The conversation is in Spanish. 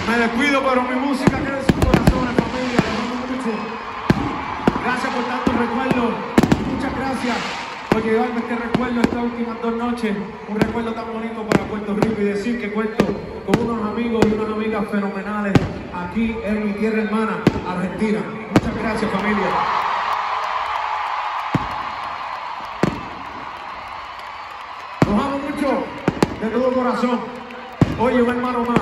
Me despido, pero mi música queda en sus corazones, familia. Les amo mucho. Gracias por tantos recuerdos. Muchas gracias por llevarme este recuerdo estas últimas 2 noches. Un recuerdo tan bonito para Puerto Rico y decir que cuento con unos amigos y unas amigas fenomenales aquí en mi tierra hermana, Argentina. Muchas gracias, familia. Los amo mucho, de todo corazón. Oye, un hermano más.